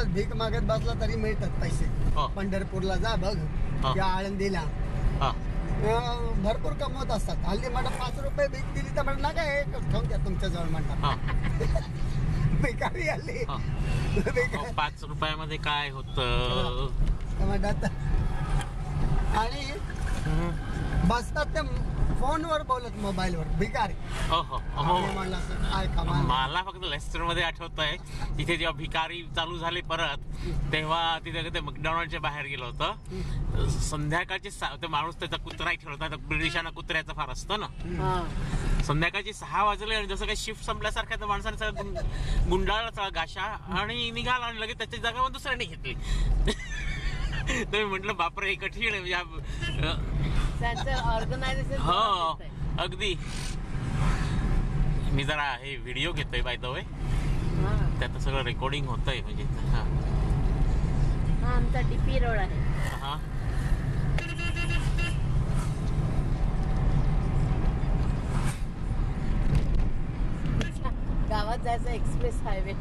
भीक मागत बसला तरी मिळतात पैसे. पंढरपूरला जा बघ या आळंदीला भरपूर कमवत असतात. हल्ली म्हणा 5 रुपये भीक दिली तर म्हणा काय ठेवून द्या तुमच्या जवळ म्हणतात. भिकारी हल्ली 5 रुपयामध्ये काय होतं म्हणतात. आणि बसतात ते फोनवर बोलत मोबाईलवर भिकारी. मला फक्त लेस्टर मध्ये आठवत आहे तिथे जेव्हा भिकारी चालू झाले परत तेव्हा तिथे ते मॅकडॉनल्डच्या बाहेर गेलो होतं. संध्याकाळचे ते माणूस त्याचा कुत्रा ठेवला होता. ब्रिटिशांना कुत्र्याचं फार असतं ना. संध्याकाळची 6 वाजले आणि जसं काही शिफ्ट संपल्यासारख्या त्या माणसाने सगळं गुंडाळला सगळा गाशा आणि निघाला आणि लगेच त्याच्या जागेवर दुसऱ्याने घेतली. तर मी म्हटलं बापरे कठीण आहे म्हणजे ऑर्गनायझेशन. हो अगदी. मी जरा हे व्हिडिओ घेतोय बाय द वे त्यात सगळं रेकॉर्डिंग होतंय म्हणजे. आमचा डीपी रोड आहे. गावात जायचं एक्सप्रेस हायवे.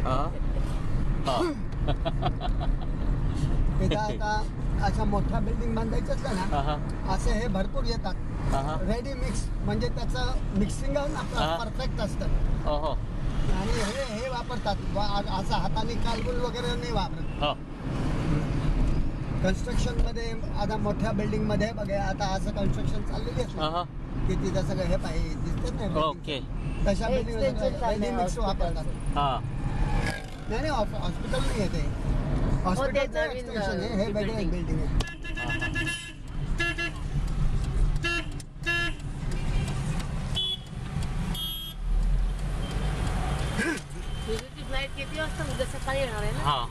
आता अशा मोठ्या बिल्डिंग बांधायच्या असल्या ना असे हे भरपूर येतात. रेडी मिक्स म्हणजे त्याचं मिक्सिंग परफेक्ट असतं आणि हे वापरतात. असं हाताने कालबुल वगैरे नाही वापरत. कन्स्ट्रक्शन मध्ये आता मोठ्या बिल्डिंग मध्ये बघा आता असं कन्स्ट्रक्शन चाललेली असतं की तिथं सगळं हे पाहिजे दिसत नाही. तशा बिल्डिंग रेडी मिक्स वापरतात. नाही हॉस्पिटल नाही येते. हॉस्पिटलचं एक्सटेन्शन आहे हे वेगळं बिल्डिंग आहे. फ्लाईट किती वाजता उद्या सकाळी येणार आहे ना.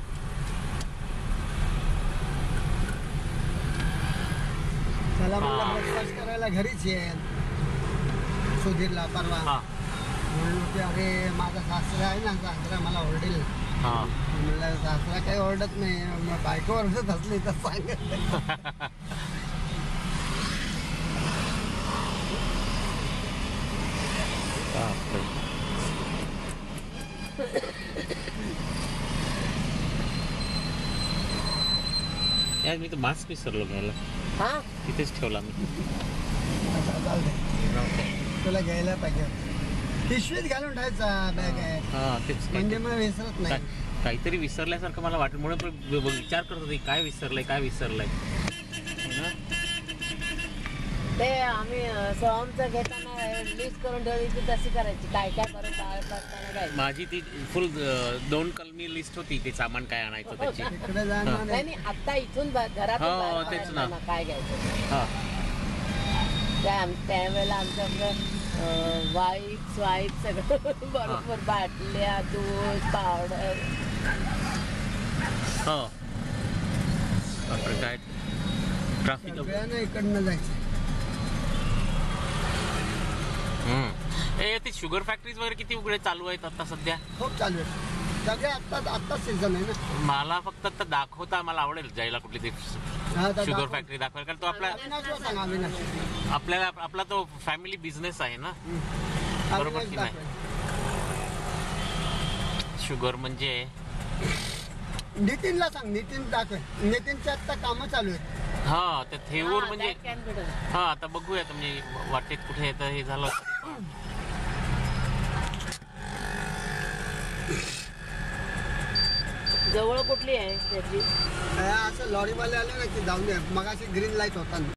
चला म्हणलं ब्रेकफास्ट करायला घरीच येईल सुधीरला परवा. म्हणून की अरे माझा सासरा आहे ना सासरा मला ओरडेल. म्हणलं सासरा काही ओरडत नाही बायको ओरडत असली तर सांगत. यार मी तर मास्क विसरलो घ्यायला. तिथेच ठेवला मी. तुला घ्यायला पाहिजे पिशवीत घालून ठेवायचा बॅग आहे म्हणजे मग विसरत नाही. काहीतरी विसरल्यासारखं मला वाटलं म्हणून विचार करत होते काय विसरलंय. ते आम्ही सोहमचं घेताना लिस्ट करून ठेवली ती तशी करायची काय काय बरोबर. माझी ती फुल 2 कलमी लिस्ट होती ते सामान काय आणायचं त्याची. नाही आता इथून घरात तेच ना काय घ्यायचं. त्यावेळेला आमच्याकडं वाईट सगळं बरोबर बाटल्या दूध पावडर. काय ट्रॅफिक इकडनं जायचं. ते शुगर फॅक्टरीज वगैरे किती उघडे चालू आहेत आता सध्या. खूप चालू आहे सगळे. आत्ता सीझन आहे ना. मला फक्त आता दाखवता मला आवडेल जायला कुठली ती शुगर फॅक्टरी दाखवायला. कारण तो आपला तो फॅमिली बिझनेस आहे ना. बरोबर की नाही. शुगर म्हणजे नितीनला सांग. नितीन दाखव. नितीनचे आता कामं चालू आहेत. त्या थेऊर म्हणजे आता बघूया म्हणजे वाटेत कुठे येतं हे झालं. जवळ कुठली आहे त्याची असं लॉरीवाले आले ना की जाऊन मग अशी ग्रीन लाईट होता.